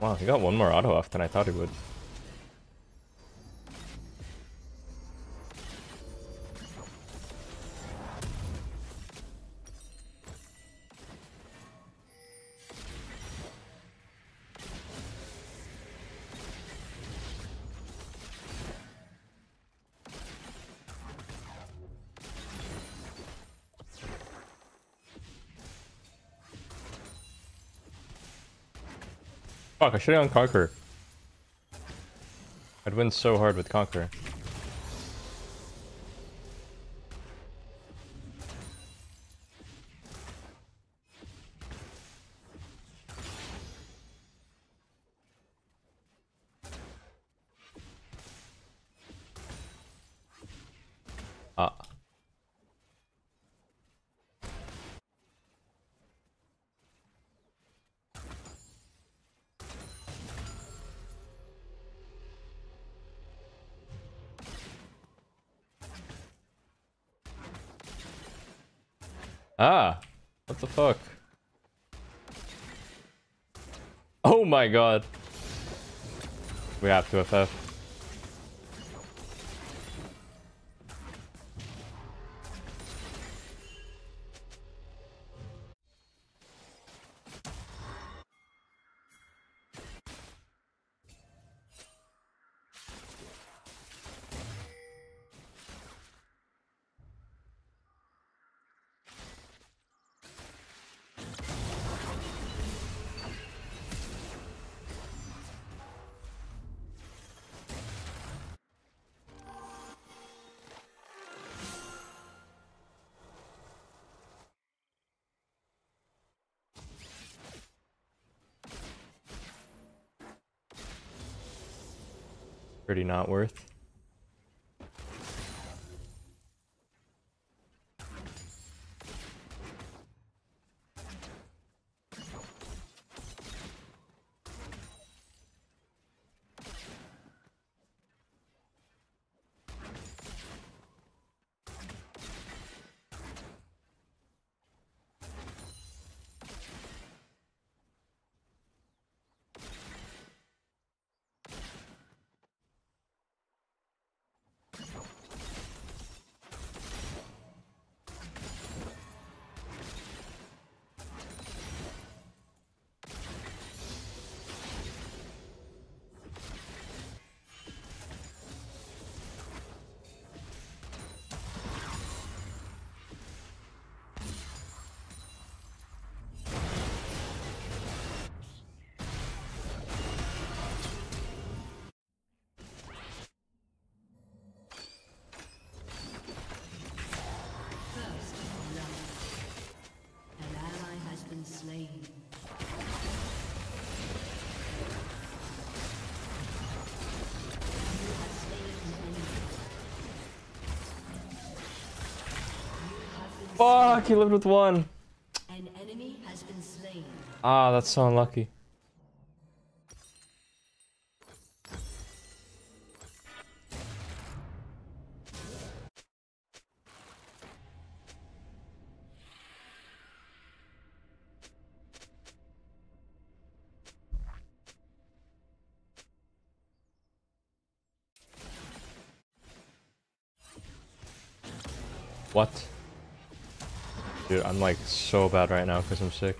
Wow, he got one more auto off than I thought he would. Fuck, I should've gone Conqueror. I'd win so hard with Conqueror. Ah. Ah. What the fuck? Oh my god. We have to FF. Pretty not worth. Fuck, he lived with one. An enemy has been slain. Ah, that's so unlucky. What? Dude, I'm like so bad right now because I'm sick.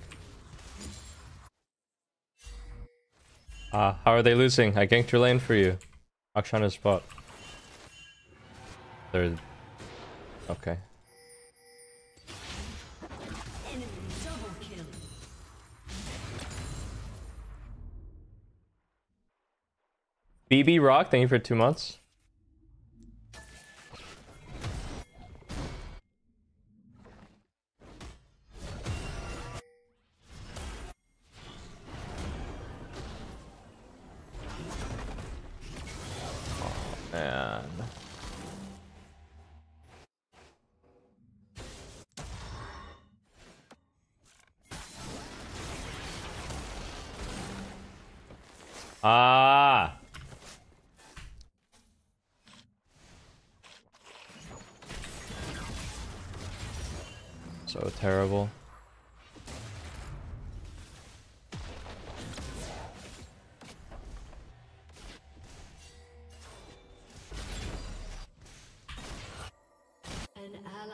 How are they losing? I ganked your lane for you. Akshan is spot. They're... Okay. Enemy double kill. BB Rock, thank you for 2 months. Man. Ah. So terrible.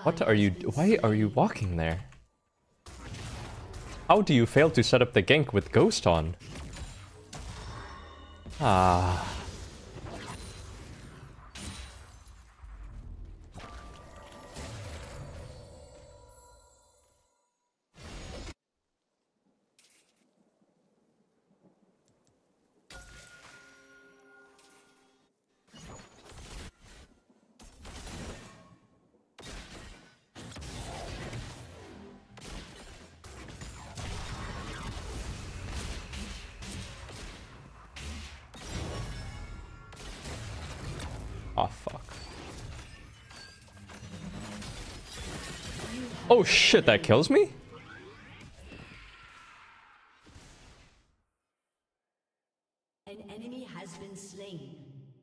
What are you... Why are you walking there? How do you fail to set up the gank with Ghost on? Ah... Oh, fuck. Oh shit, that kills me? An enemy has been slain.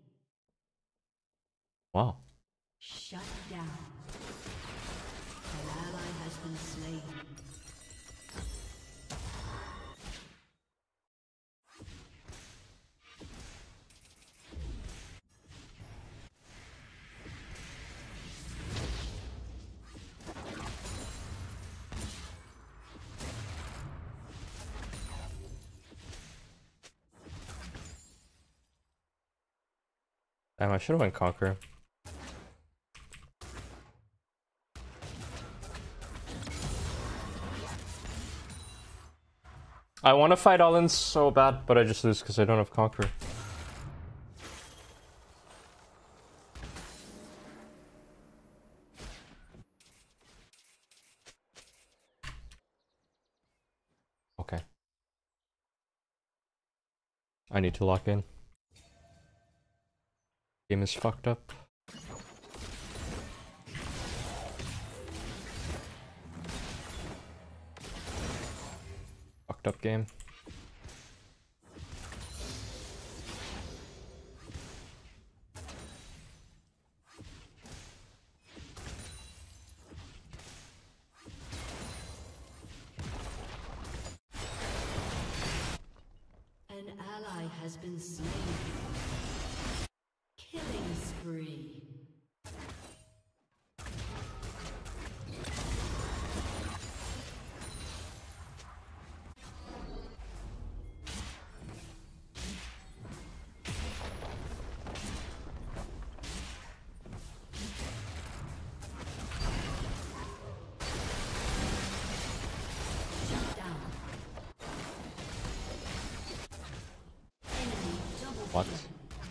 Wow. Shut down. An ally has been slain. Damn, I should have went Conqueror. I want to fight All-In so bad, but I just lose because I don't have Conqueror. Okay. I need to lock in. Game is fucked up. Fucked up game. An ally has been slain. Killing spree. Shut down. Enemy double What? kill.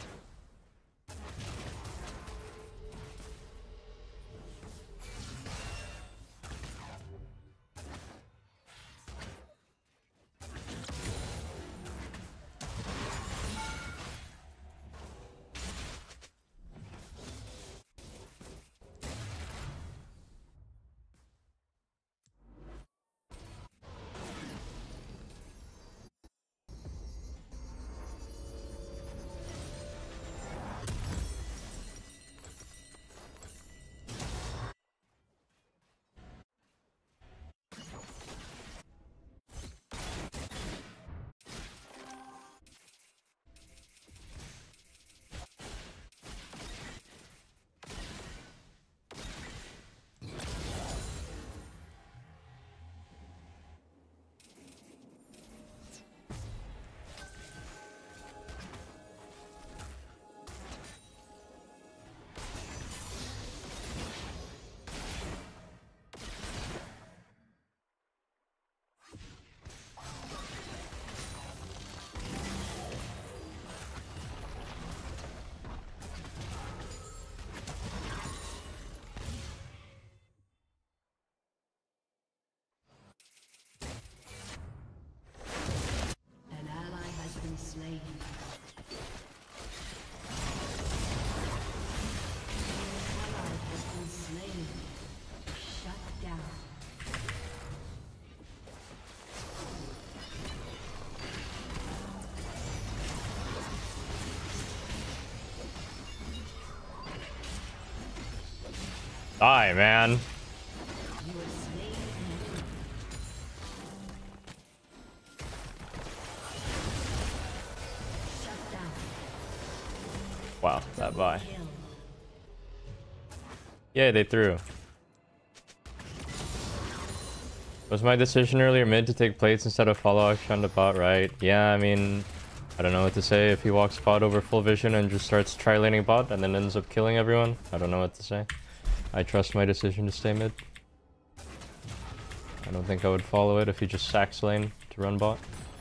An ally has been slain. An ally has been slain. Shut down. Die, man. You are slain an enemy. Shut down. Wow, that buy. Kill. Yeah, they threw. Was my decision earlier mid to take plates instead of follow action on the bot right? Yeah, I mean, I don't know what to say. If he walks bot over full vision and just starts tri-laning bot and then ends up killing everyone, I don't know what to say. I trust my decision to stay mid. I don't think I would follow it if he just sacks lane to run bot.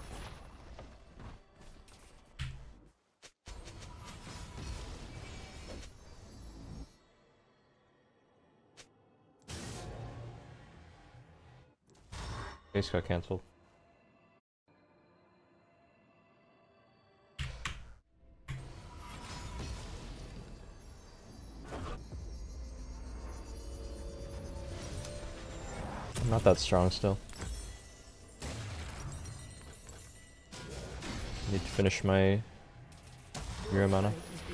Base got cancelled. I'm not that strong still. Need to finish my Mira mana.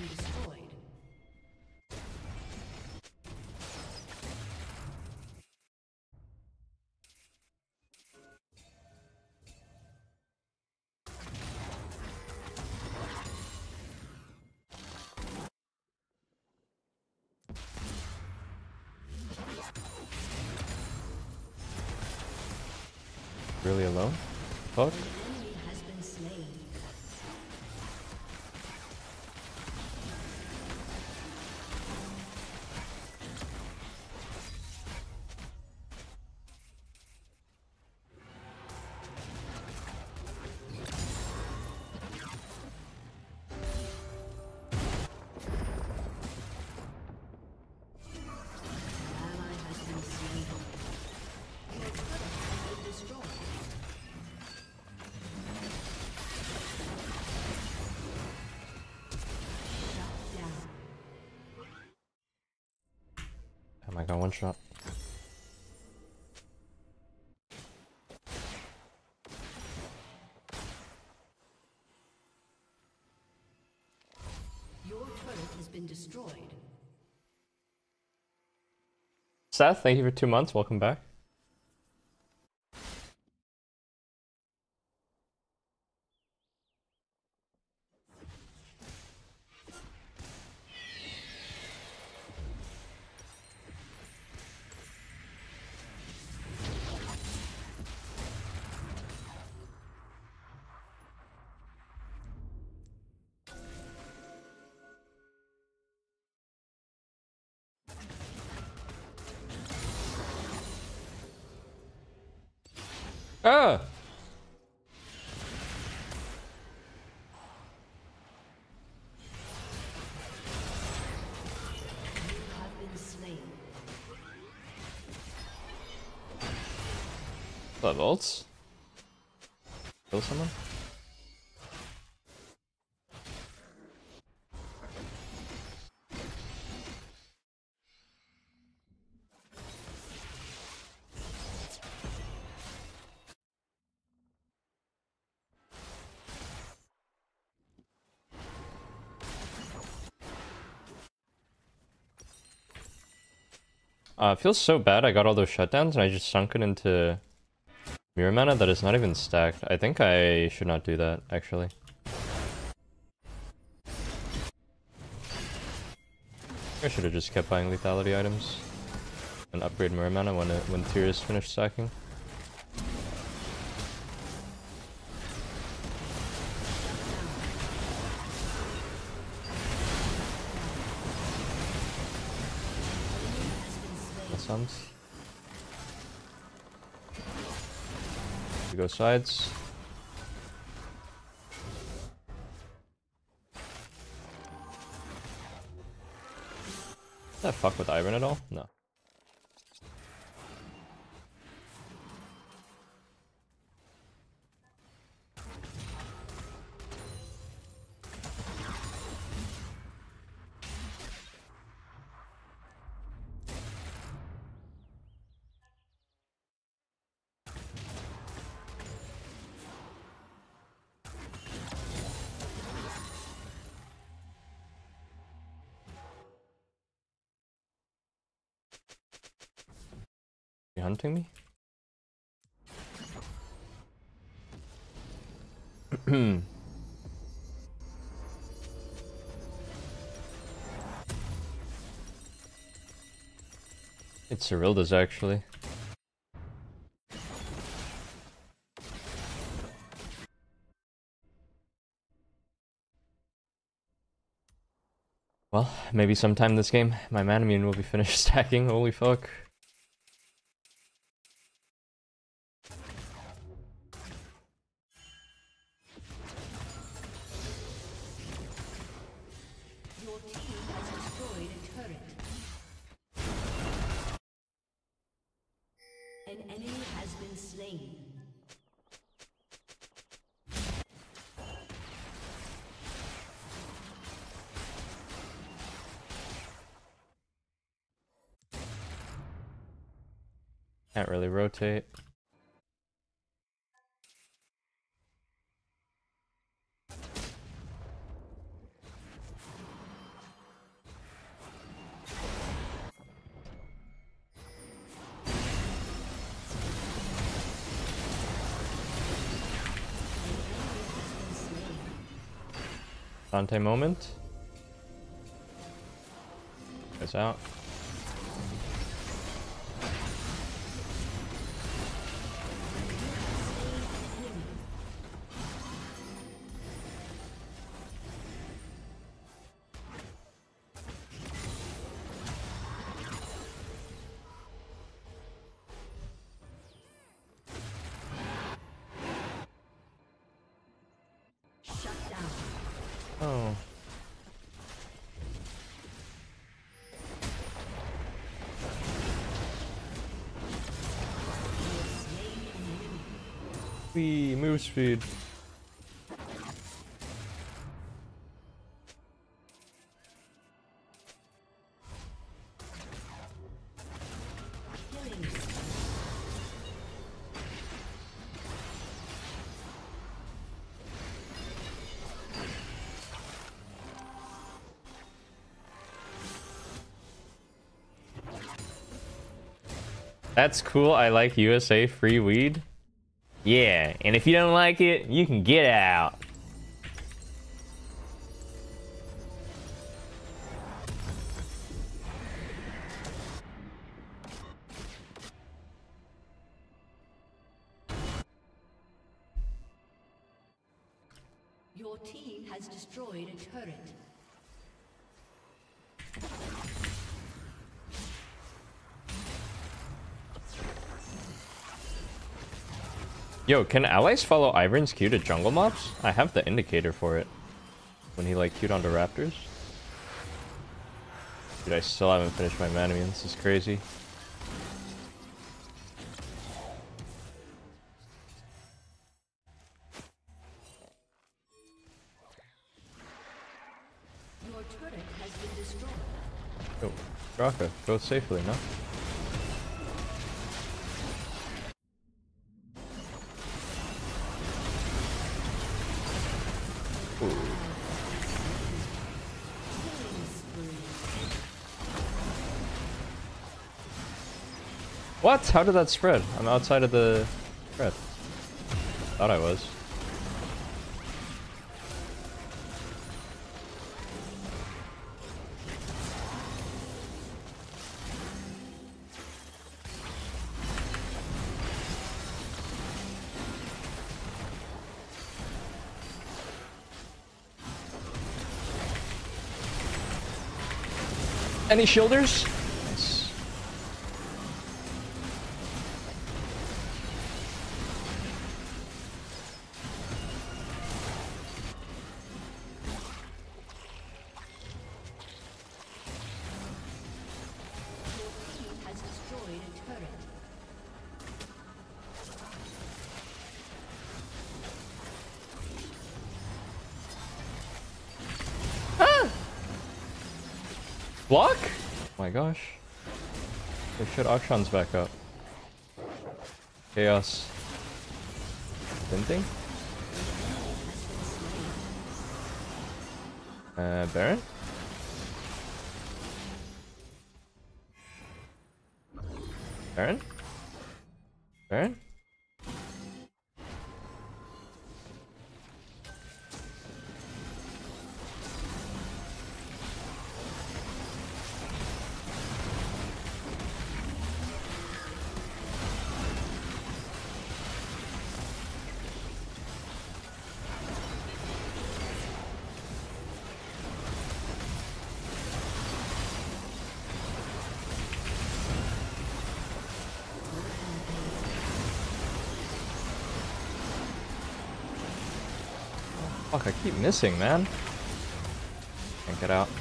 Really alone? Fuck. Oh my god, one shot. Your turret has been destroyed. Seth, thank you for 2 months. Welcome back. Ah! Have been slain. That ults? Kill someone? It feels so bad I got all those shutdowns and I just sunk it into Mirror mana that is not even stacked. I think I should not do that, actually. I should have just kept buying lethality items and upgrade Mirror mana when Tyr's finished stacking. Sums. We go sides. Does that fuck with Iron at all? No. You hunting me? It's Cyrilda's actually. Well, maybe sometime this game, my Manamune will be finished stacking. Holy fuck. Your team has destroyed a turret. An enemy has been slain. Can't really rotate. Dante moment. Guys out. Shut down. Oh. Wee, move speed. Killing. That's cool. I like USA free weed. Yeah, and if you don't like it, you can get out. Your team has destroyed a turret. Yo, can allies follow Ivern's Q to jungle mobs? I have the indicator for it. When he like Q'd onto raptors. Dude, I still haven't finished my Manamune. This is crazy. Your turret has been destroyed. Yo, Draka, go safely, no? What? How did that spread? I'm outside of the spread. Thought I was. Any shielders? Nice. Has destroyed a turret. Block? Oh my gosh. Oh shit, Akshan's back up. Chaos. Venting? Baron? Baron? Baron? Fuck, I keep missing, man. Can't get out.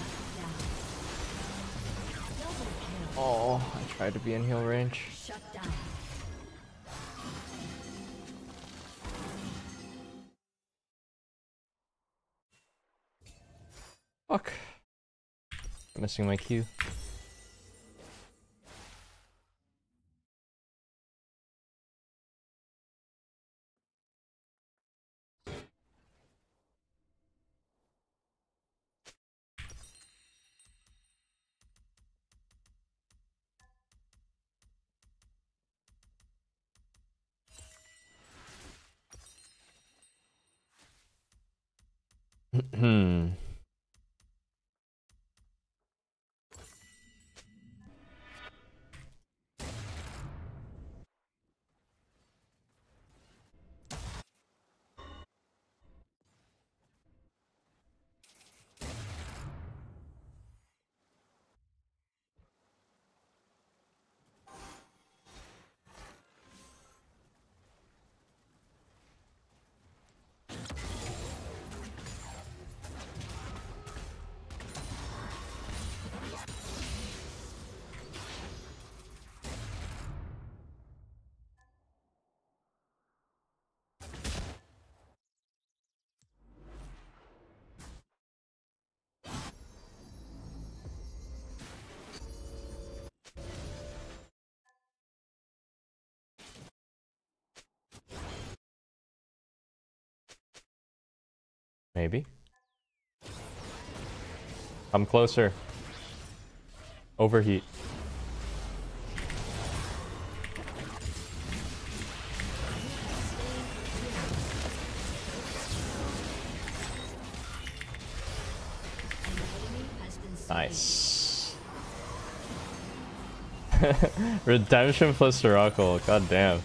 Oh, I tried to be in heal range. Shut down. Fuck. I'm missing my Q. Hmm. Maybe. Come closer. Overheat. Nice. Redemption plus Oracle. God damn.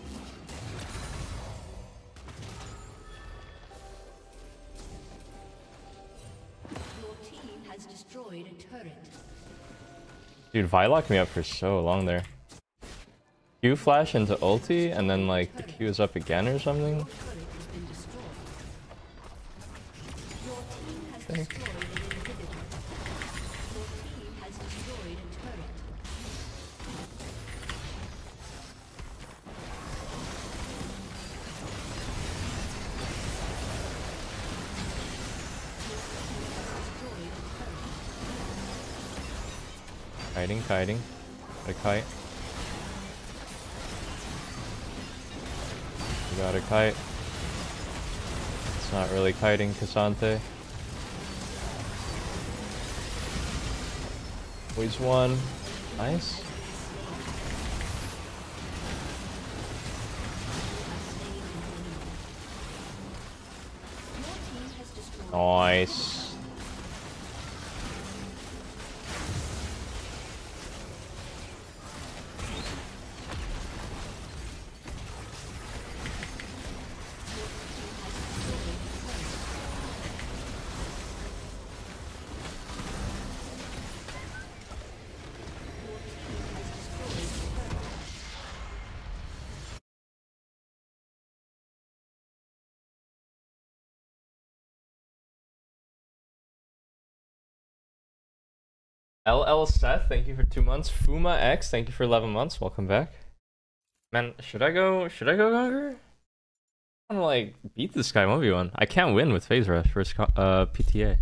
Dude, Vi locked me up for so long there. Q flash into ulti, and then like the Q is up again or something. I think. Kiting. Got a kite. We got a kite. It's not really kiting Cassante. Always one. Nice. Nice. LL Seth, thank you for 2 months. Fuma X, thank you for 11 months. Welcome back. Man, should I go Conqueror? I wanna like beat this guy 1v1. I can't win with Phase Rush versus PTA.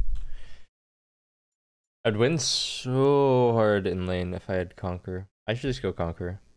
I'd win so hard in lane if I had Conqueror. I should just go Conqueror.